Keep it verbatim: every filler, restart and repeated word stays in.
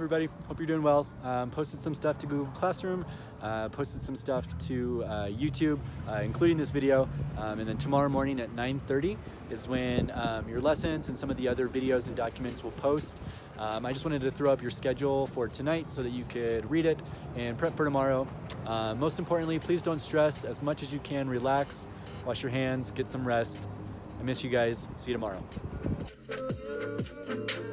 everybody. Hope you're doing well. Um, posted some stuff to Google Classroom, uh, posted some stuff to uh, YouTube, uh, including this video. Um, and then tomorrow morning at nine thirty is when um, your lessons and some of the other videos and documents will post. Um, I just wanted to throw up your schedule for tonight so that you could read it and prep for tomorrow. Uh, most importantly, please don't stress. As much as you can, relax, wash your hands, get some rest. I miss you guys. See you tomorrow.